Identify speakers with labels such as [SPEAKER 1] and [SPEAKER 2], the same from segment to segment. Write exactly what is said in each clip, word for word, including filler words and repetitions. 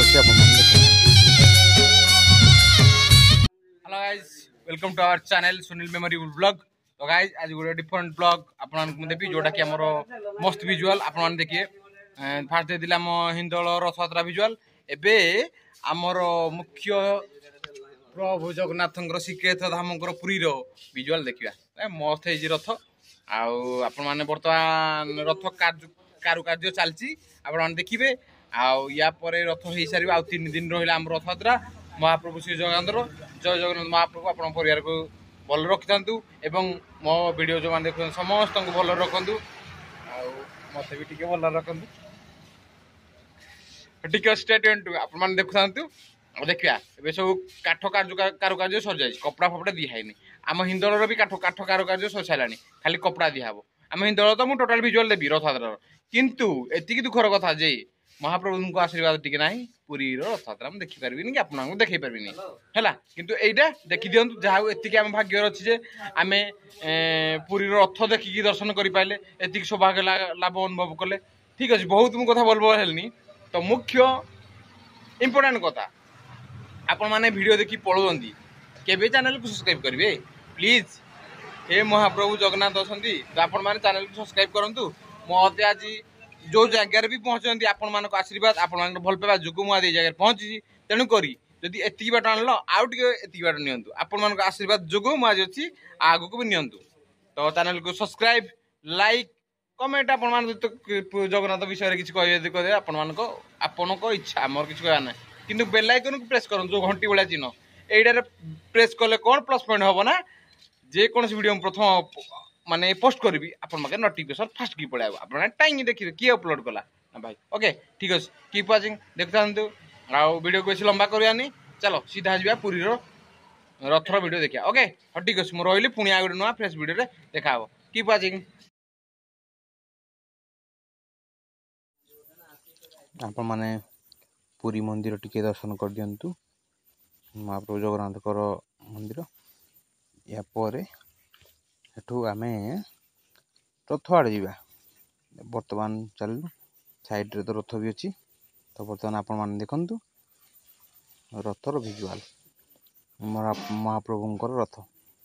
[SPEAKER 1] ଅଛି ଆପଣ ମାନେ ଦେଖନ୍ତୁ।
[SPEAKER 2] Hello guys welcome to our channel Sunil memory blog. तो गाइस आज गोटे डिफरेंट ब्लॉग आपन देबी जोटा कि हमर मस्त विजुअल आपन देखिए। फास्ट दे दिला हम हिंदोल रथ यात्रा विजुअल एबे हमर मुख्य प्रभु जगन्नाथंकर श्रीक्षेत्र धामंकर पुरी रो विजुअल देखिया। मस्त है रथ आउ आपण माने वर्तमान रथ कारुकार्य चलची आपण माने देखिबे। आउ या परे रथ होई सारी आउ तीन दिन रहिला हम रथ यात्रा महाप्रभु श्री जगन्नाथ जय जगन्नाथ महाप्रभु आपण परिवार को भल रखिथांतु एवं मो वीडियो जो माने देखु समस्त को भल रखंतु आउ मते भी टिके भल रखंतु टिके स्टे ट्यून्ड आपण माने देखुथांतु। देखिया एबे सब काठ कार्य कारुकार्य सर जाय कपड़ा फपड़ा दी हाइनी आम हिंदोल रो भी काठ काठ कारुकार्य सर सालानी खाली कपड़ा दी हाबो। आम हिंदोल तो मु टोटल विजुअल देबी रथ यात्रा किंतु एतिकी दुखर कथा जे महाप्रभु को आशीर्वाद टिके नाही पुरी रो रथ यात्रा हम देखि परबिनी कि आपन को देखि परबिनी हैला किंतु एइटा देखि दियंतु जाउ एतिकी हम भाग्य अछि जे आमे पुरी रो रथ देखि कि दर्शन करि पाइले एतिकी सौभाग्य लाभ अनुभव कले। ठीक अछि बहुत मु कथा बोलबो हेलनी तो मुख्य इंपोर्टेंट कथा आपण माने वीडियो देखि पळोंदी केबे चैनल को सब्सक्राइब करिवे प्लीज। हे महाप्रभु जगन्नाथ अछंती तो आपण माने चैनल को सब्सक्राइब करंतु। मोते आज जो जगह भी पहुंचती आपण मान आशीर्वाद आपण मान भल पाइबा जुगु मुआ दे जगह पहुंची तेणु करी जदि एतिकी बाट आनलो आउ टिके एतिकी बाट नियंतु आपण मान आशीर्वाद जुगु मुआ अछि आगु को भी नियंतु। तो चैनल को सब्सक्राइब लाइक कमेंट आपण मान जगन्नाथ विषय रे किछ कहबे यदि कहबे आपण मान को आपण को इच्छा हमर किछ कहना नै किंतु बेल आइकन को प्रेस करन जो घंटी वाला चिन्ह एइडा प्रेस करले कोन प्लस पॉइंट होबो ना जे कोन वीडियो प्रथम माने पोस्ट करबी आपण मके नोटिफिकेशन फास्ट की पड़ाबो आपण टाइम देखिबे की अपलोड कला ना भाई। ओके ठीक अछि कीप वाचिंग देखतांतु आ वीडियो को बेसी लंबा करियानी चलो सीधा जिबा पुरी रो रथ रो वीडियो देखिया। ओके ह ठीक अछि मु रोइली पुनी आ गुड नुवा फ्रेश वीडियो रे देखाबो कीप वाचिंग।
[SPEAKER 1] आपण माने पुरी मंदिर टिके दर्शन कर दियंतु महाप्रभु जगन्नाथ मंदिर या परे हेठू आमे रथ आड़े जावा बर्तमान चलू साइड रे तो रथ भी अच्छी। तो बर्तमान आपण माने देखंतु रथर विजुअल महाप्रभुंकर रथ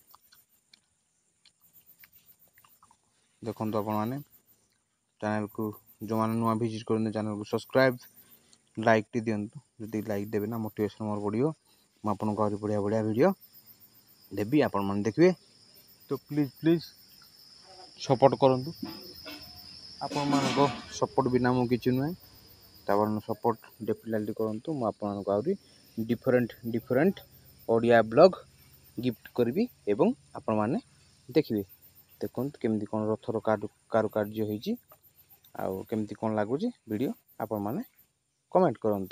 [SPEAKER 1] देखंतु आपण माने चैनल को जो माने नुआ विजिट करन चैनल को सब्सक्राइब लाइक टी दियंतु जदि लाइक देबे ना मोटिवेशन मोर बढ़ियो म आपन को बढ़िया बढ़िया वीडियो देबी आपण माने देखबे। तो प्लीज प्लीज सपोर्ट करंतु आपण मान को सपोर्ट बिना मु किछु नै तावन सपोर्ट डेफिनेटली करंतु म आपण को आउरी different different Odia blog gift करबी एवं आपण माने देखिबे देखंतु केमदी कोन रथर कारुकार्य होईची आउ केमदी कोन लागुची वीडियो आपण माने कमेंट करंतु।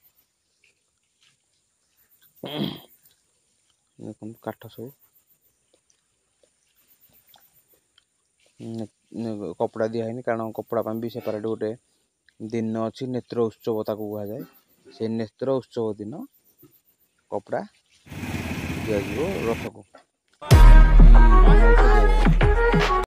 [SPEAKER 1] देखंतु काठ सब कपड़ा दिया है कारण कपड़ा भी सेपरेट गोटे दिन अच्छी नेत्र उत्सव ताकू कह जाए से नेत्र उत्सव दिन कपड़ा दिया रथ को।